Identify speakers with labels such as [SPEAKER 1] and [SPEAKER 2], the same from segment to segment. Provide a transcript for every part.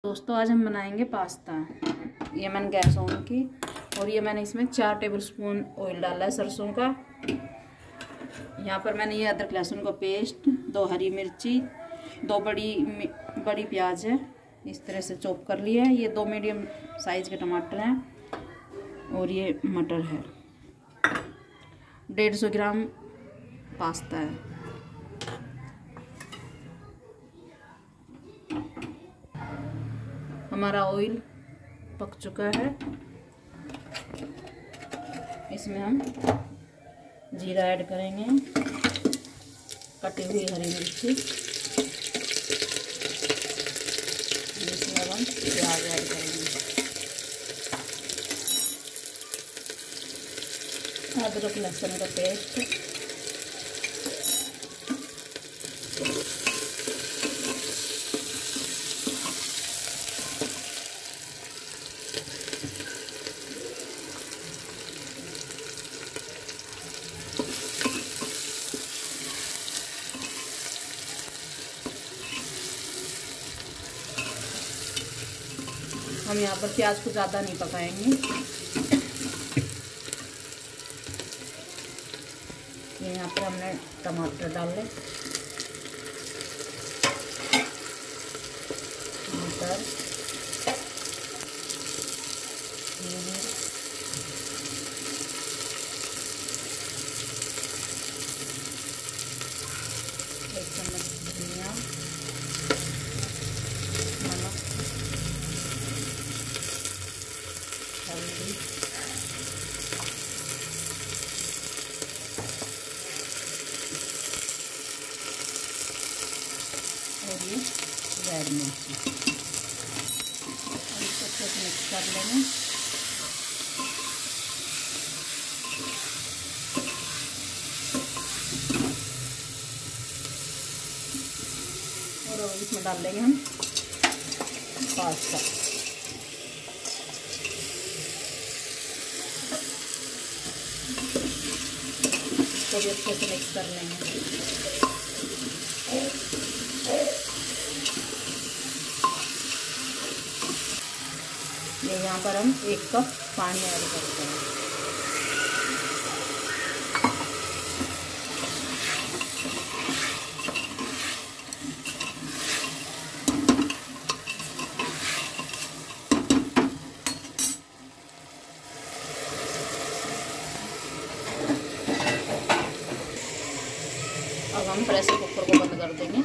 [SPEAKER 1] दोस्तों आज हम बनाएंगे पास्ता। ये मैंने गैस ऑन की और ये मैंने इसमें 4 टेबलस्पून ऑयल डाला है सरसों का। यहाँ पर मैंने ये अदरक लहसुन का पेस्ट, 2 हरी मिर्ची, 2 बड़ी प्याज है, इस तरह से चॉप कर लिया है। ये 2 मीडियम साइज़ के टमाटर हैं और ये मटर है। 150 ग्राम पास्ता है। हमारा ऑयल पक चुका है। इसमें हम जीरा ऐड करेंगे, कटी हुई हरी मिर्ची, इसमें हम प्याज ऐड करेंगे, अदरक लहसुन का पेस्ट, हम यहाँ पर प्याज को ज़्यादा नहीं पकाएंगे। ये यहाँ पर हमने टमाटर डाले, मटर, एक चम्मच धनिया, नमक, हल्दी, और ये रेड मिर्ची। इसको अच्छे से मिक्स कर लेंगे। और इसमें डाल देंगे हम पास्ता। इसको भी अच्छे से मिक्स कर लेंगे। ये यहाँ पर हम 1 कप पानी ऐड करते हैं। अब हम प्रेशर कुकर को बंद कर देंगे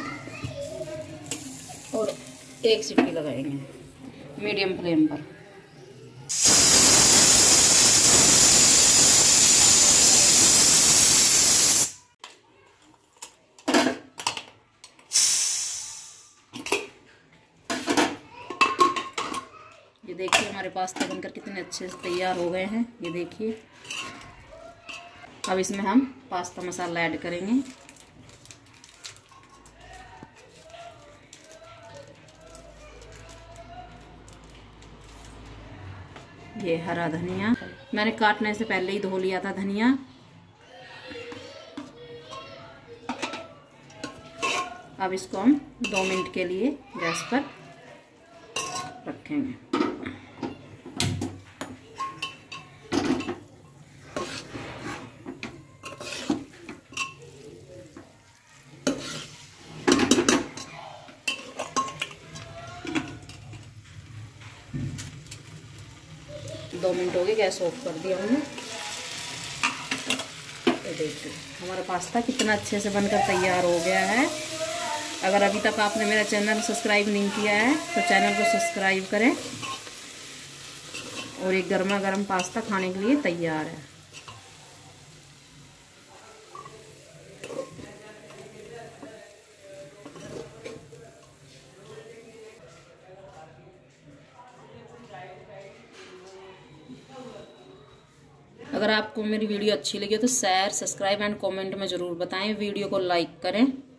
[SPEAKER 1] और 1 सीटी लगाएंगे मीडियम फ्लेम पर। ये देखिए हमारे पास्ता बनकर कितने अच्छे से तैयार हो गए हैं। ये देखिए। अब इसमें हम पास्ता मसाला ऐड करेंगे। ये हरा धनिया मैंने काटने से पहले ही धो लिया था धनिया। अब इसको हम 2 मिनट के लिए गैस पर रखेंगे। दो मिनट हो गए, गैस ऑफ कर दिया हमने। तो देखिए हमारा पास्ता कितना अच्छे से बनकर तैयार हो गया है। अगर अभी तक आपने मेरा चैनल सब्सक्राइब नहीं किया है तो चैनल को सब्सक्राइब करें। और एक गर्मा गर्म पास्ता खाने के लिए तैयार है। अगर आपको मेरी वीडियो अच्छी लगी तो शेयर, सब्सक्राइब एंड कमेंट में ज़रूर बताएं। वीडियो को लाइक करें।